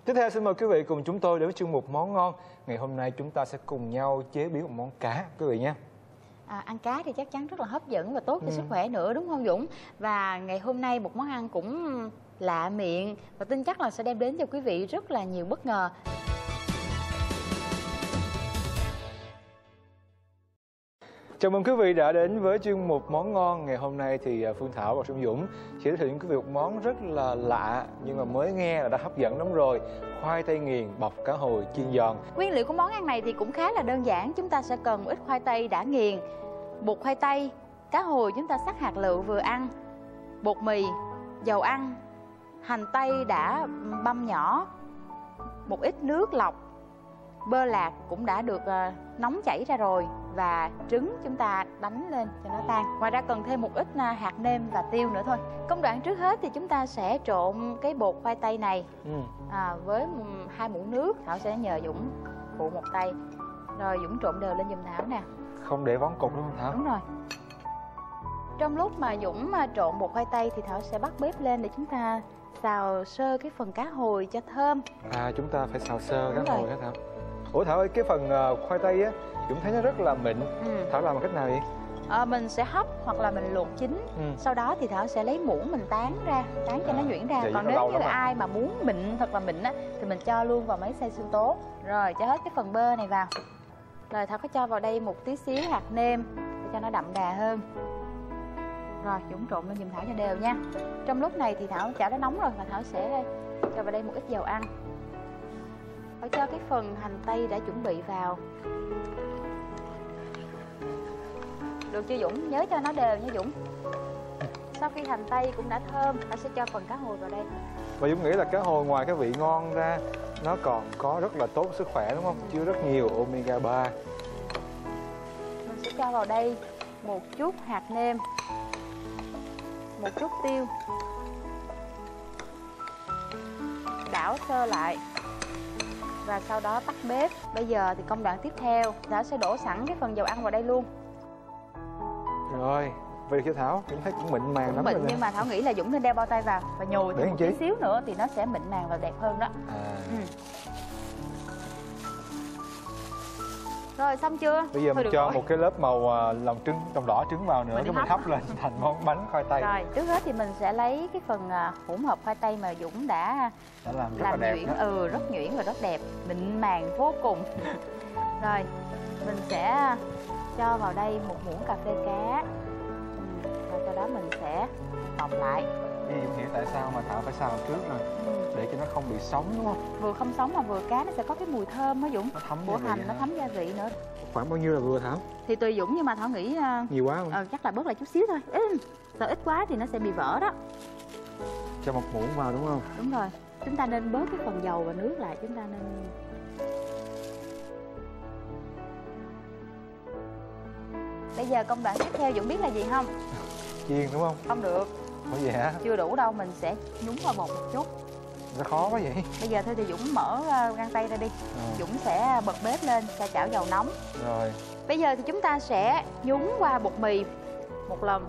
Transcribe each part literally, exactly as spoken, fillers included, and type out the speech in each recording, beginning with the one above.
Tiếp theo xin mời quý vị cùng chúng tôi đến với chuyên mục Món Ngon. Ngày hôm nay chúng ta sẽ cùng nhau chế biến một món cá quý vị nhé. À, ăn cá thì chắc chắn rất là hấp dẫn và tốt cho ừ. sức khỏe nữa, đúng không Dũng? Và ngày hôm nay một món ăn cũng lạ miệng và tin chắc là sẽ đem đến cho quý vị rất là nhiều bất ngờ. Chào mừng quý vị đã đến với chuyên mục Món Ngon. Ngày hôm nay thì Phương Thảo và Xuân Dũng sẽ giới thiệu đến quý vị một món rất là lạ nhưng mà mới nghe là đã hấp dẫn lắm rồi. Khoai tây nghiền bọc cá hồi chiên giòn. Nguyên liệu của món ăn này thì cũng khá là đơn giản. Chúng ta sẽ cần một ít khoai tây đã nghiền, bột khoai tây, cá hồi chúng ta sắc hạt lựu vừa ăn, bột mì, dầu ăn, hành tây đã băm nhỏ, một ít nước lọc, bơ lạc cũng đã được nóng chảy ra rồi và trứng chúng ta đánh lên cho nó tan. Ngoài ra cần thêm một ít hạt nêm và tiêu nữa thôi. Công đoạn trước hết thì chúng ta sẽ trộn cái bột khoai tây này ừ. à, với hai muỗng nước. Thảo sẽ nhờ Dũng phụ một tay. Rồi Dũng trộn đều lên giùm Thảo nè. Không để vón cục đúng không Thảo? Đúng rồi. Trong lúc mà Dũng trộn bột khoai tây thì Thảo sẽ bắt bếp lên để chúng ta xào sơ cái phần cá hồi cho thơm. À, chúng ta phải xào sơ cá hồi hả Thảo? Ủa Thảo ơi, cái phần uh, khoai tây á, Dũng thấy nó rất là mịn. ừ. Thảo làm bằng cách nào vậy? À, mình sẽ hấp hoặc là mình luộc chín. ừ. Sau đó thì Thảo sẽ lấy muỗng mình tán ra, tán cho à, nó nhuyễn ra. Còn nếu như ai mà muốn mịn thật là mịn á thì mình cho luôn vào máy xay sinh tố. Rồi cho hết cái phần bơ này vào. Rồi Thảo có cho vào đây một tí xíu hạt nêm để cho nó đậm đà hơn. Rồi Dũng trộn lên giùm Thảo cho đều nha. Trong lúc này thì Thảo chảo đã nóng rồi và Thảo sẽ cho vào đây một ít dầu ăn. Thảo cho cái phần hành tây đã chuẩn bị vào. Được chưa Dũng? Nhớ cho nó đều nha Dũng. Sau khi hành tây cũng đã thơm, Thảo sẽ cho phần cá hồi vào đây. Và Dũng nghĩ là cá hồi ngoài cái vị ngon ra, nó còn có rất là tốt sức khỏe đúng không? Chứa rất nhiều omega ba. Mình sẽ cho vào đây một chút hạt nêm, một chút tiêu, đảo sơ lại và sau đó tắt bếp. Bây giờ thì công đoạn tiếp theo, Thảo sẽ đổ sẵn cái phần dầu ăn vào đây luôn. Rồi, vậy cho Thảo, cũng thấy cũng mịn màng cũng lắm mịn rồi. Nhưng mà Thảo nghĩ là Dũng nên đeo bao tay vào và nhồi thêm một tí xíu nữa thì nó sẽ mịn màng và đẹp hơn đó. À. ừ. Rồi xong chưa? Bây giờ Thôi mình cho rồi. một cái lớp màu lòng trứng, lòng đỏ trứng vào nữa, cái mình hấp lên thành món bánh khoai tây. Rồi trước hết thì mình sẽ lấy cái phần hỗn hợp khoai tây mà Dũng đã, đã làm rất làm là đẹp nhuyễn, đó. ừ rất nhuyễn và rất đẹp, mịn màng vô cùng. Rồi mình sẽ cho vào đây một muỗng cà phê cá. ừ. Và sau đó mình sẽ bọc lại. Vì Dũng hiểu tại sao mà Thảo phải xào trước rồi, ừ. để cho nó không bị sống đúng không? Vừa không sống mà vừa cá nó sẽ có cái mùi thơm đó Dũng. Nó thấm của hành, nó thấm gia vị nữa. Khoảng bao nhiêu là vừa Thảo? Thì tùy Dũng nhưng mà Thảo nghĩ uh, nhiều quá không? Ờ, chắc là bớt lại chút xíu thôi. Ừ, sợ ít quá thì nó sẽ bị vỡ đó. Cho một muỗng vào đúng không? Đúng rồi. Chúng ta nên bớt cái phần dầu và nước lại. Chúng ta nên Bây giờ công đoạn tiếp theo Dũng biết là gì không? Chiên đúng không? Không được. Ủa vậy hả? Chưa đủ đâu, mình sẽ nhúng vào bột một chút. Nó khó quá vậy? Bây giờ thôi thì Dũng mở găng tay ra đi. à. Dũng sẽ bật bếp lên, cho chảo dầu nóng. Rồi. Bây giờ thì chúng ta sẽ nhúng qua bột mì một lần.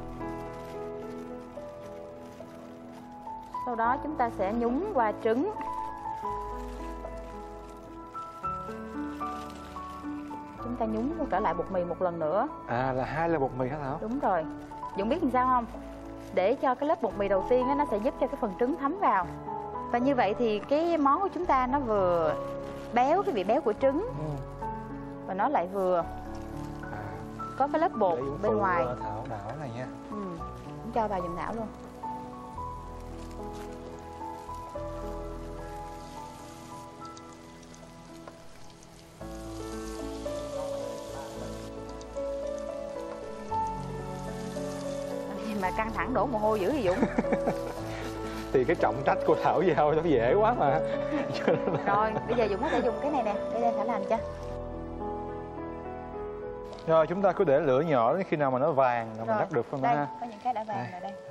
Sau đó chúng ta sẽ nhúng qua trứng. Chúng ta nhúng trở lại bột mì một lần nữa. À là hai là bột mì hả Thảo? Đúng rồi. Dũng biết làm sao không? Để cho cái lớp bột mì đầu tiên á, nó sẽ giúp cho cái phần trứng thấm vào. Và như vậy thì cái món của chúng ta nó vừa béo, cái vị béo của trứng, ừ. và nó lại vừa à, có cái lớp bột bên ngoài. Thảo đảo này nha. Ừ. Cũng cho vào giùm Thảo luôn. Mà căng thẳng đổ mồ hôi dữ thì Dũng. Thì cái trọng trách của Thảo giao nó dễ quá mà. Rồi bây giờ Dũng có thể dùng cái này nè để đây Thảo làm cho. Rồi chúng ta cứ để lửa nhỏ đến khi nào mà nó vàng là mình gắp được không đây, ha? Có những cái đã vàng rồi đây.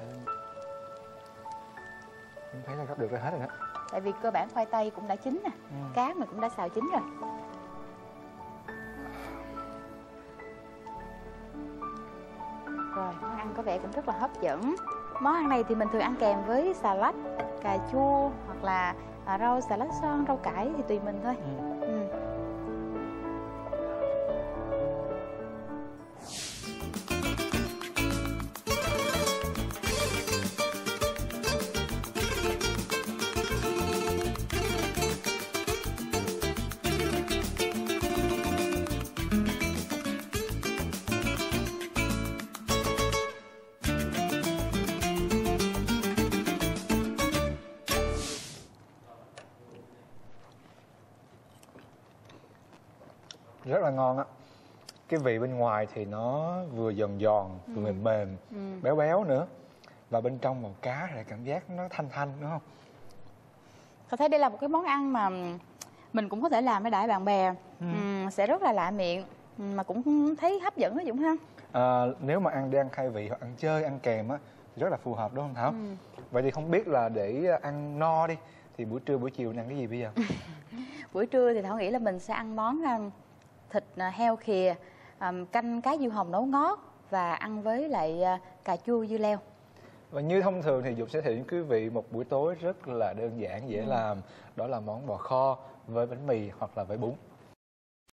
Em thấy là gắp được rồi hết rồi đó. Tại vì cơ bản khoai tây cũng đã chín nè, ừ. cá mình cũng đã xào chín rồi. Rồi, món ăn có vẻ cũng rất là hấp dẫn. Món ăn này thì mình thường ăn kèm với xà lách cà chua hoặc là à, rau xà lách son, rau cải thì tùy mình thôi. Ừ. Ừ. Rất là ngon á. Cái vị bên ngoài thì nó vừa giòn giòn, vừa Ừ. mềm mềm, Ừ. béo béo nữa. Và bên trong màu cá thì cảm giác nó thanh thanh đúng không? Tôi thấy đây là một cái món ăn mà mình cũng có thể làm để đãi bạn bè. Ừ. Ừ, sẽ rất là lạ miệng mà cũng thấy hấp dẫn đó Dũng ha. À, nếu mà ăn để ăn khai vị hoặc ăn chơi, ăn kèm á thì rất là phù hợp đúng không Thảo? Ừ. Vậy thì không biết là để ăn no đi thì buổi trưa buổi chiều ăn cái gì bây giờ? Buổi trưa thì Thảo nghĩ là mình sẽ ăn món um, thịt uh, heo khìa, um, canh cá diêu hồng nấu ngót và ăn với lại uh, cà chua dưa leo. Và như thông thường thì Dục sẽ thử quý vị một buổi tối rất là đơn giản, dễ Ừ. làm. Đó là món bò kho với bánh mì hoặc là với bún.